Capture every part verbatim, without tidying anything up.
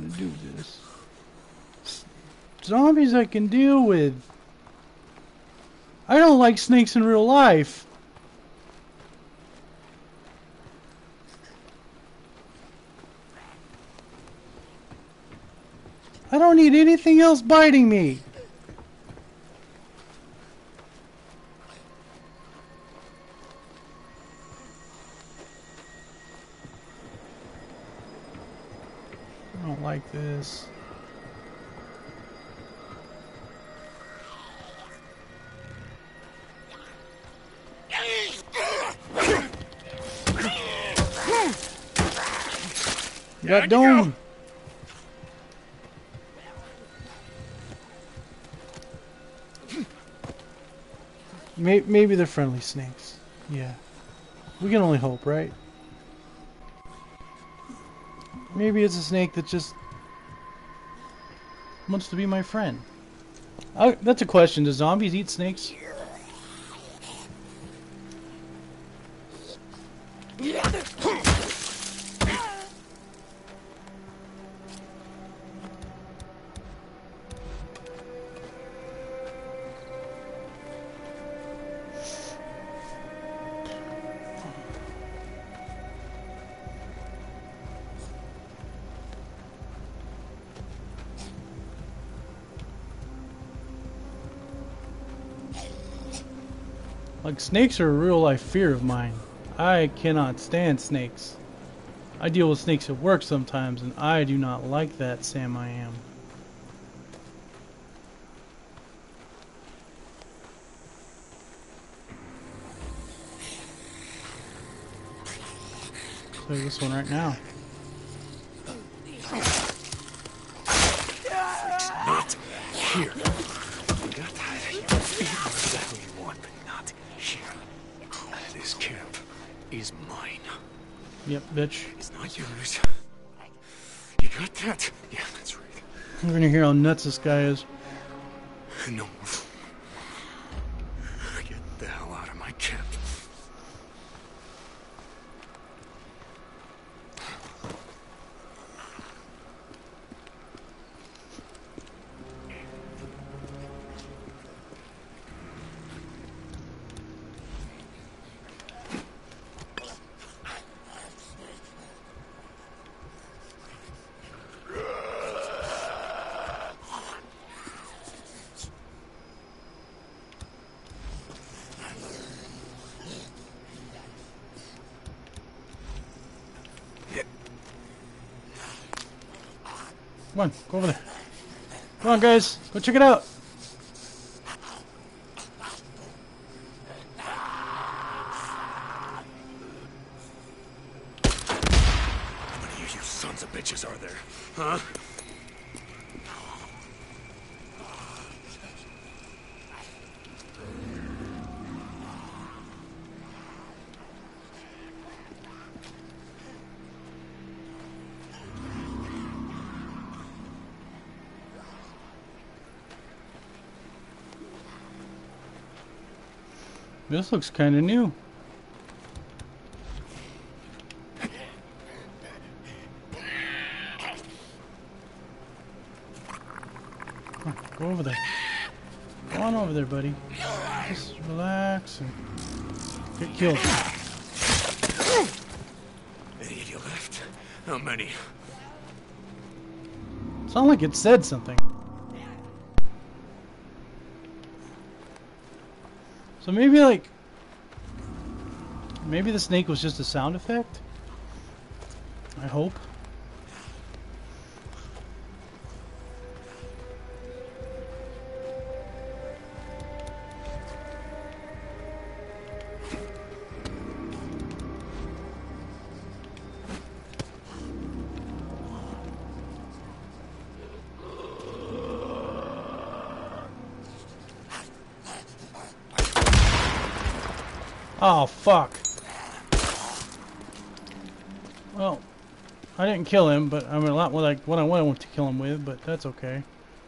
to do this. Zombies I can deal with. I don't like snakes in real life. I don't need anything else biting me. I don't like this. Got dome. Maybe they're friendly snakes. Yeah. We can only hope, right? Maybe it's a snake that just wants to be my friend. I, that's a question. Do zombies eat snakes? Like, snakes are a real life fear of mine. I cannot stand snakes. I deal with snakes at work sometimes, and I do not like that, Sam I am. Play this one right now. Not here. You got that? You exactly what you want, but not here. This camp is mine. Yep, bitch. It's not yours. You got that? Yeah, that's right. We're gonna hear how nuts this guy is. No. Get the hell out of my camp. Come on, go over there. Come on, guys. Go check it out. How many of you sons of bitches are there? Huh? This looks kind of new. Oh, go over there. Go on over there, buddy. Just relax and get killed. Any of you left? How many? Sound like it said something. So maybe like, maybe the snake was just a sound effect? I hope. Oh, fuck. Well, I didn't kill him, but I mean, a lot more like what I wanted to kill him with, but that's okay.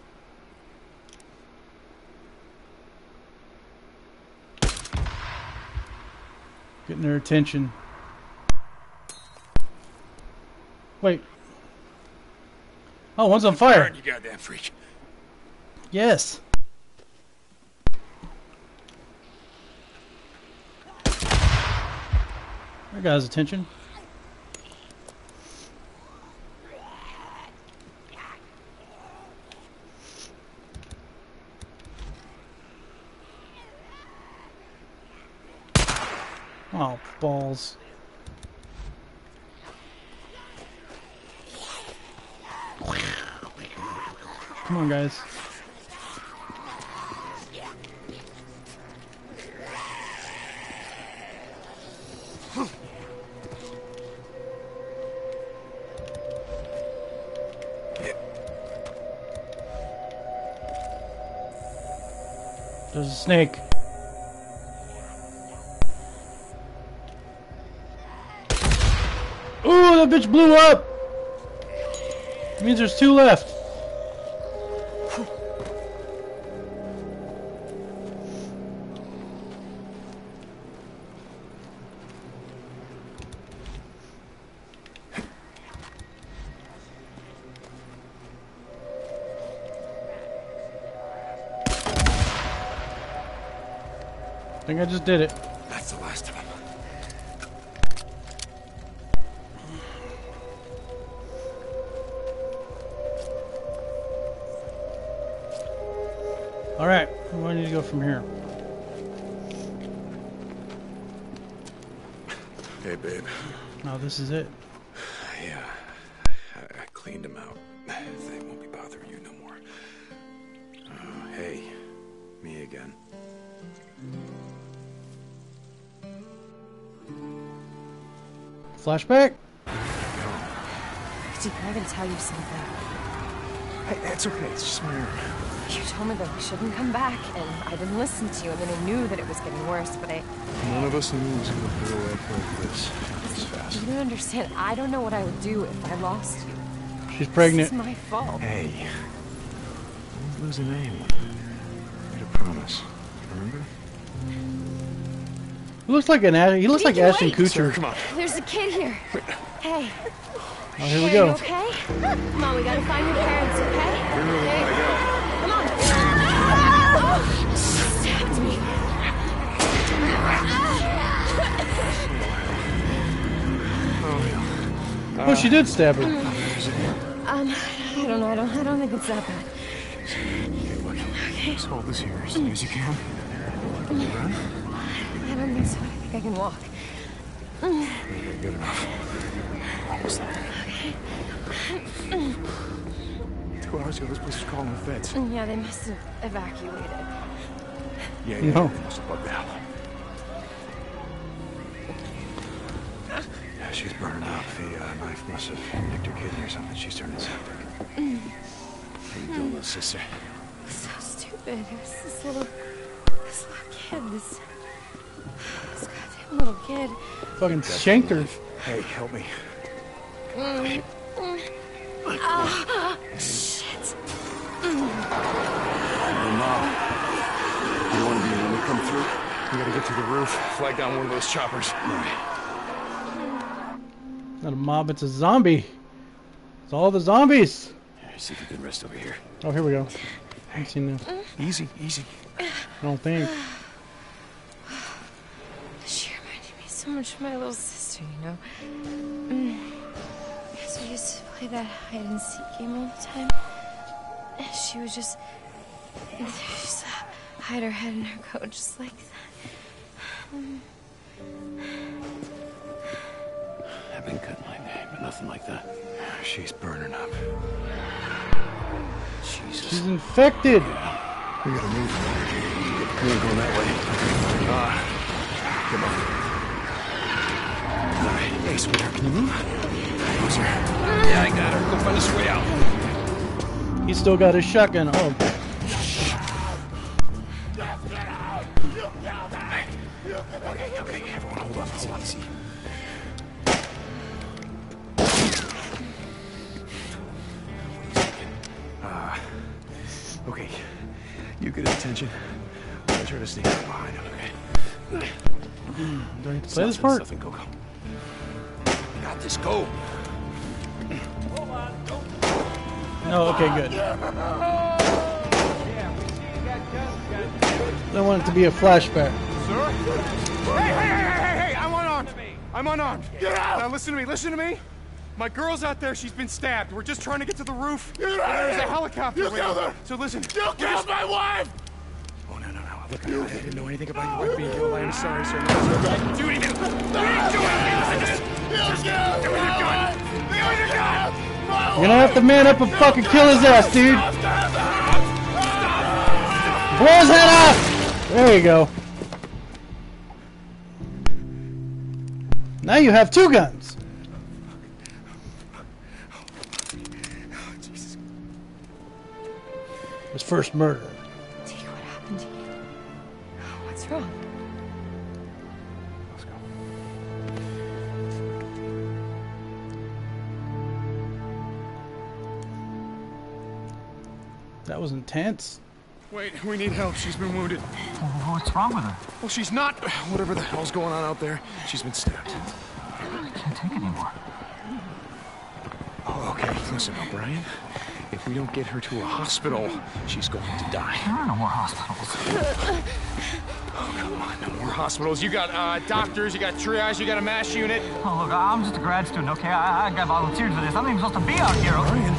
Getting their attention. Oh, one's on fire. Burn, you goddamn freak. Yes. I got his attention. Oh, balls. Come on, guys. There's a snake. Ooh, that bitch blew up! It means there's two left. I think I just did it. That's the last of them. Alright, where do I need to go from here? Hey, babe. Oh, this is it. Yeah, I, I cleaned them out. They won't be bothering you no more. Uh, hey, me again. Flashback? Dude, I gotta tell you something. Hey, it's okay. It's just my arm. You told me that we shouldn't come back, and I didn't listen to you, and then I knew that it was getting worse, but I... None of us knew it was going to blow up like this. This fast. You don't understand. I don't know what I would do if I lost you. She's pregnant. This is my fault. Hey, don't lose a name. Made a promise. Remember? He looks like an he looks like Wait. Ashton Kutcher. Sir, come on. There's a kid here. Hey. Oh, here we Hey, go. you okay? Come on, we gotta find your parents, okay? Hey. Come on. Oh, she stabbed me. Oh, she did stab her. Um, I don't know. I don't. I don't think it's that bad. Okay, look. Just hold this here as long as you can. Can you run? I don't think so. I think I can walk. Okay, good enough. Almost there. Two hours ago, this place was calling the feds. Yeah, they must have evacuated. Yeah, yeah, No. they must have bugged out. Yeah, she's burning up. The uh, knife must have nicked her kidney or something. She's turning septic. How you doing, little sister? So stupid. It was this little, this little kid. This, this goddamn little kid. Fucking shanked her. Hey, help me. Mm. Mm. Oh, shit. Hey, Mom. You don't want to be when we come through? We gotta get to the roof, flag down one of those choppers. All right. Not a mob, it's a zombie. It's all the zombies. Yeah, see if you can rest over here. Oh, here we go. I haven't seen this. Easy, easy. I don't think. She reminded me so much of my little sister, you know? Mm. Because we used to play that hide and seek game all the time. And she would just, just hide her head in her coat just like that. Mm. I've been cut my name, but nothing like that. She's burning up. Jesus. She's infected. We gotta move. We ain't going that way. Ah, come on. All right, hey, sweetheart, can you move? Closer. Yeah, I got her. Go find us a way out. He's still got his shotgun. Oh, Okay, okay, everyone, hold on, hold on, easy. Uh, okay, you get attention. I'll try to sneak up behind him, okay? do I have to play this part? Nothing, go, go. You got this, go. Oh, No, okay, good. I want it to be a flashback. Sir? Hey, hey, hey, hey, hey! I'm unarmed! I'm unarmed! Get out! Now listen to me, listen to me! My girl's out there, she's been stabbed. We're just trying to get to the roof. Get and out there's of a here! helicopter You waiting. killed her! So listen. You we're killed just- my wife! Oh, no, no, no. Look, I, I didn't know anything about your wife being killed. I am sorry, sir. No, I didn't do anything. I didn't do anything. I just... You killed Give me your gun! Give me your gun! You're gonna have to man up and fucking kill his ass, dude. Blow his head off! There you go. Now you have two guns. Jesus. His first murder. Deke, what happened to you? What's wrong? Let's go. That was intense. Wait, we need help. She's been wounded. Well, what's wrong with her? Well, she's not... Whatever the hell's going on out there, she's been stabbed. I can't take it anymore. Oh, okay. Listen, O'Brien. If we don't get her to a hospital, she's going to die. There are no more hospitals. Oh, come on. No more hospitals. You got uh, doctors, you got triage, you got a MASH unit. Oh, look, I'm just a grad student, okay? I, I got volunteered for this. I'm not even supposed to be out here. O'Brien.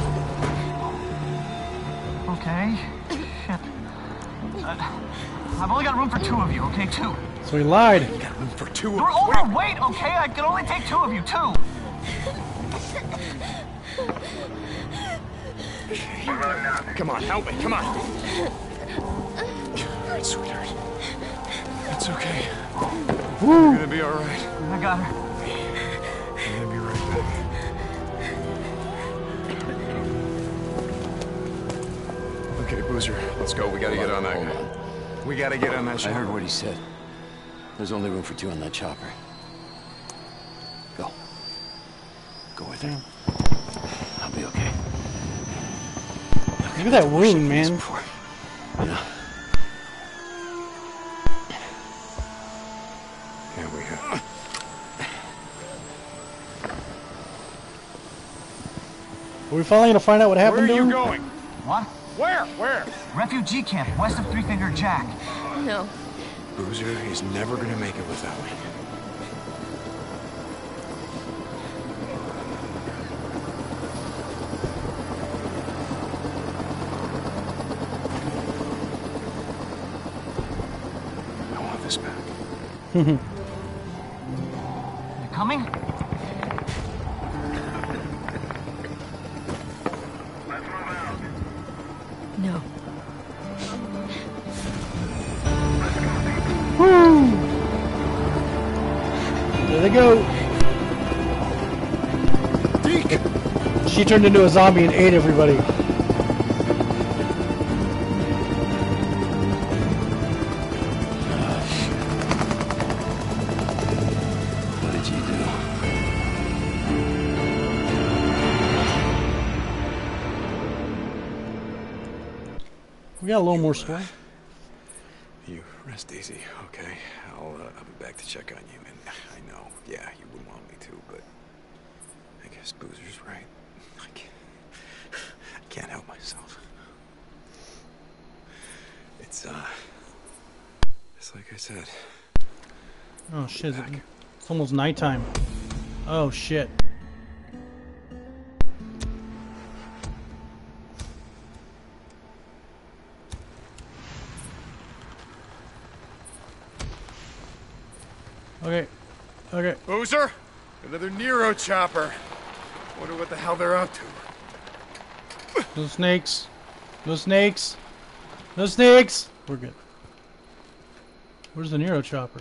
Okay. Shit. Uh, I've only got room for two of you, okay? Two. So he lied. You got room for two. You're overweight, okay? I can only take two of you, two. Come on, help me. Come on. All right, sweetheart. It's okay. You're gonna be all right. I got her. I'm gonna be right back. Okay, Boozer, let's go. We gotta get on that Hold guy. on. We gotta get on that I ship. heard what he said. There's only room for two on that chopper. Go. Go with her. I'll be okay. Look at that wound, man. Yeah. Here we go. Are we finally gonna find out what Where happened are to you him? going? What? Where? Where? Refugee camp, west of Three Finger Jack. No. Boozer is never gonna make it without me. I want this back. You coming? No. Woo! There they go. Deke! She turned into a zombie and ate everybody. What did you do? We got a little more story. You rest easy, okay? I'll, uh, I'll be back to check on you. And I know, yeah, you wouldn't want me to, but I guess Boozer's right. I can't, I can't help myself. It's, uh, it's like I said. Oh shit! It's almost nighttime. Oh shit! Okay. Okay. Boozer! Another Nero chopper. Wonder what the hell they're up to. No snakes. No snakes. No snakes. We're good. Where's the Nero chopper?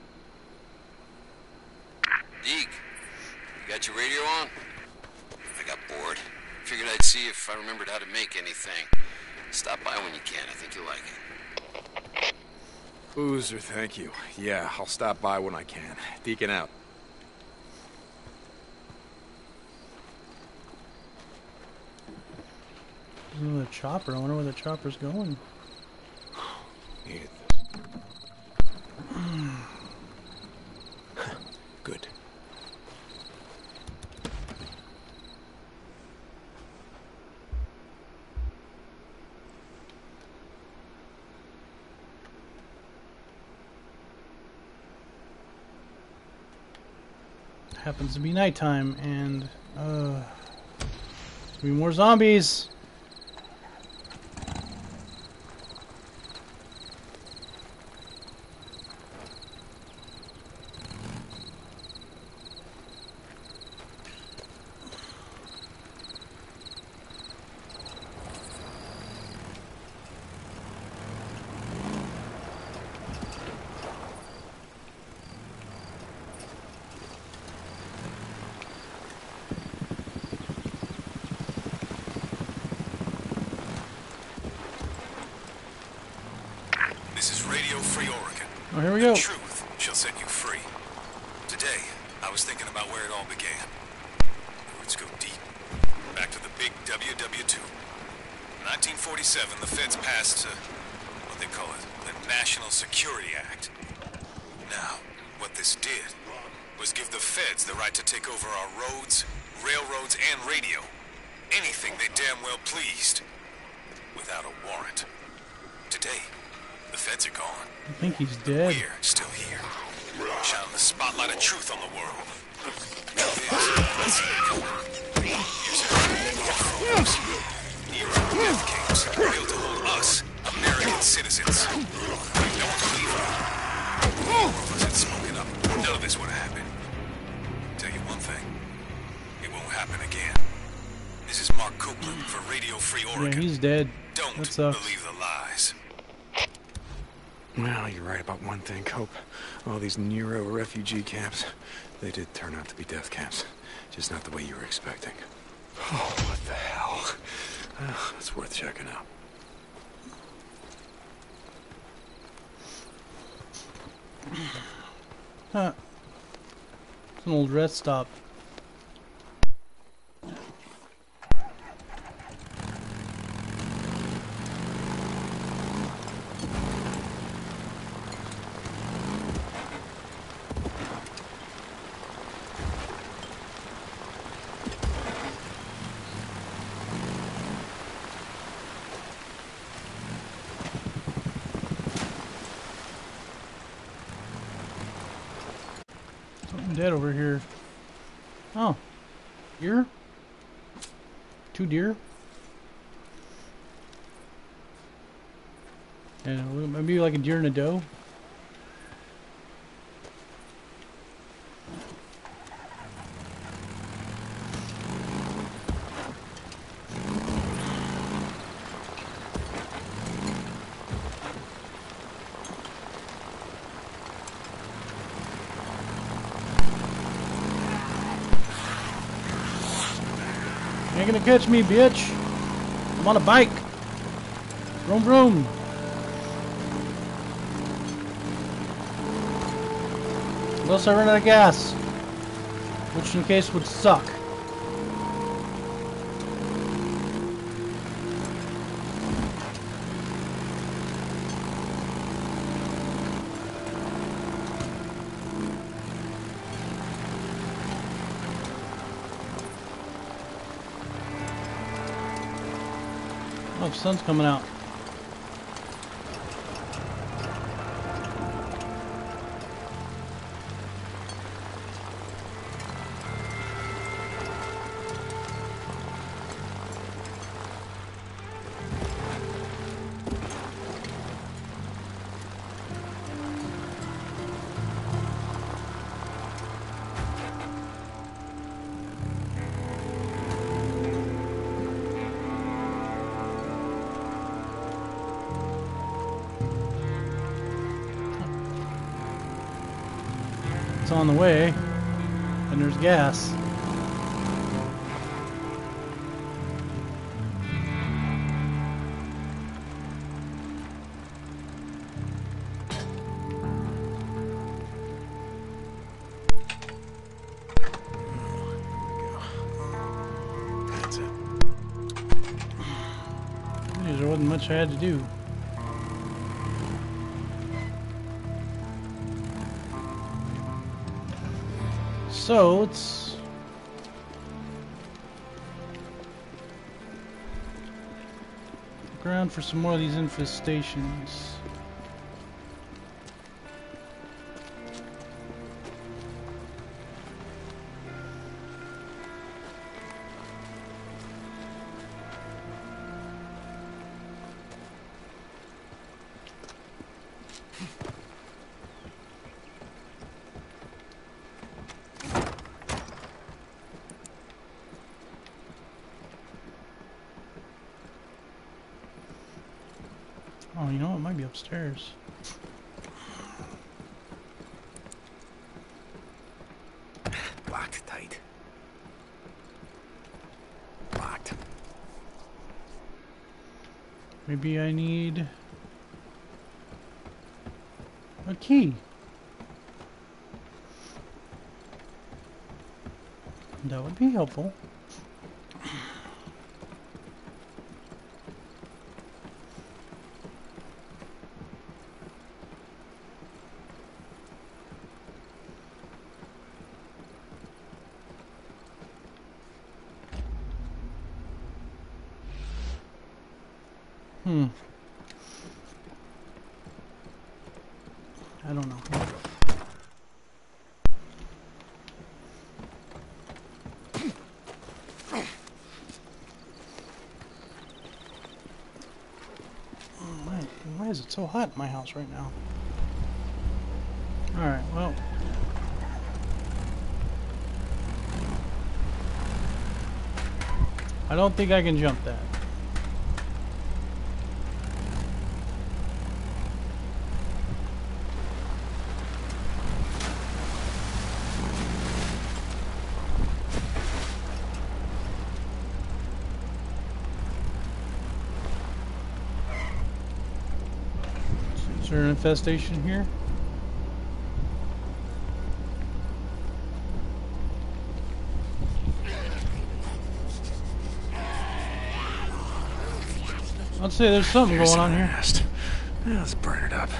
Deke, you got your radio on? I got bored. Figured I'd see if I remembered how to make anything. Stop by when you can. I think you'll like it. Boozer, thank you. Yeah, I'll stop by when I can. Deacon out. There's another chopper. I wonder where the chopper's going. Needed this. Good. happens to be nighttime, and uh, three more zombies. This is Radio Free Oregon. Oh, here we go. The truth shall set you free. Today, I was thinking about where it all began. Let's go deep. Back to the big W W two. In nineteen forty-seven, the feds passed uh, what they call it, the National Security Act. Now, what this did was give the feds the right to take over our roads, railroads, and radio. Anything they damn well pleased. Without a warrant. Today, the feds are gone. I think he's dead. We're still here. Shining the spotlight of truth on the world. Era of death camps built to hold us, American citizens. No one believed me. All of us had spoken up. None of this would have happened. Tell you one thing. It won't happen again. This is Mark Copeland for Radio Free Oregon. Yeah, he's dead. Don't That sucks. believe the lies. Well, you're right about one thing, Cope. All these Nero refugee camps, they did turn out to be death camps. Just not the way you were expecting. Oh, what the hell? Well, it's worth checking out. Huh. It's an old rest stop. Dead over here. Oh, deer? Two deer? And maybe like a deer in a doe. You ain't gonna catch me, bitch. I'm on a bike. Vroom vroom. Unless I run out of gas. Which in case would suck. Oh, the sun's coming out. It's on the way, and there's gas. That's it. There wasn't much I had to do. So let's look around for some more of these infestations. Oh, you know, it might be upstairs. Locked tight. Locked. Maybe I need a key. That would be helpful. Hmm. I don't know. Why, why is it so hot in my house right now? Alright, well. I don't think I can jump that. Is there an infestation here? I'd say there's something There's going on some here. nest. Yeah, let's burn it up.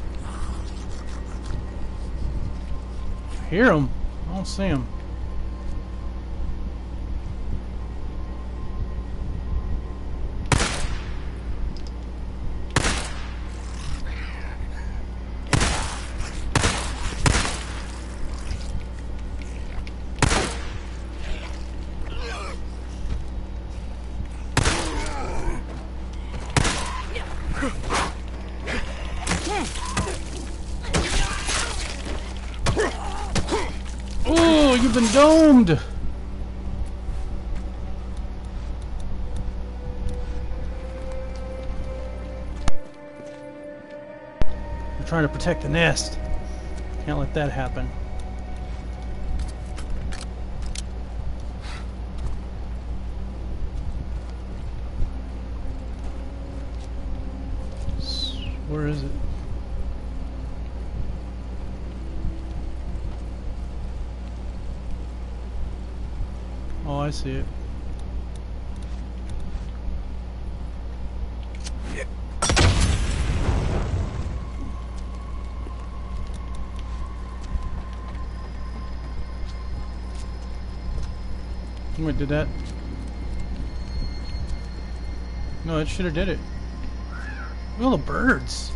I hear them. I don't see them. Oh, you've been domed! We're trying to protect the nest. Can't let that happen. S- Where is it? Oh, I see it. Wait, did that? No, it should have did it. Look at all the birds.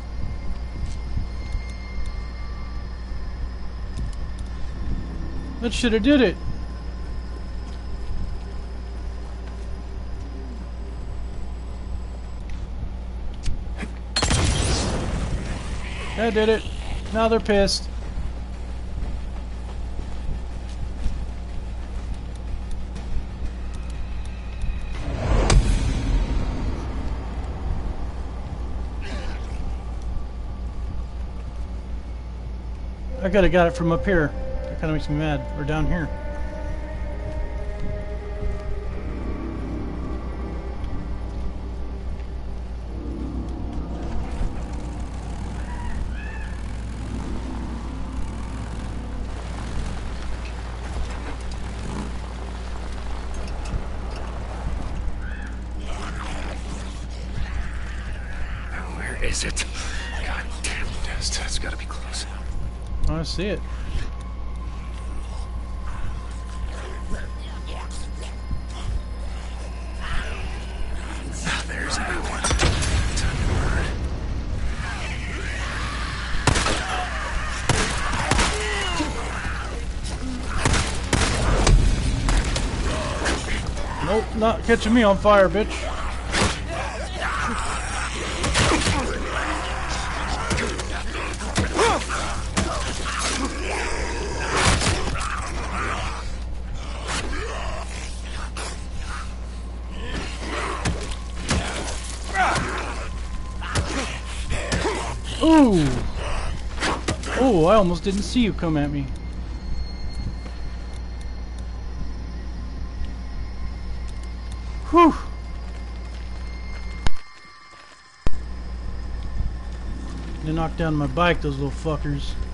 That should have did it. That did it. Now they're pissed. I could have got it from up here. That kind of makes me mad. Or down here. Where is it? God damn it, nest. That's gotta be close. I see it. Ah, there's a good one. Time to burn. Nope, not catching me on fire, bitch. Ooh! Oh, I almost didn't see you come at me. Whew! They knocked down my bike, those little fuckers.